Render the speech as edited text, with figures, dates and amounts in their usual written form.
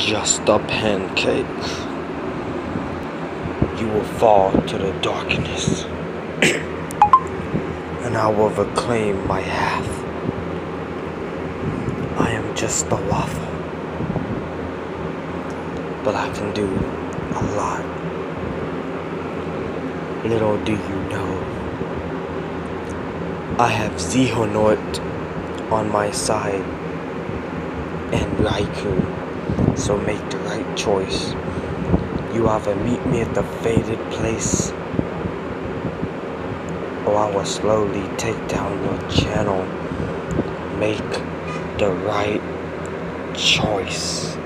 just a pancake. You will fall to the darkness, and I will reclaim my half. I am just a waffle, but I can do a lot. Little do you know, I have Xehanort on my side and Raikou, so make the right choice. You either meet me at the fated place, or I will slowly take down your channel. Make the right choice.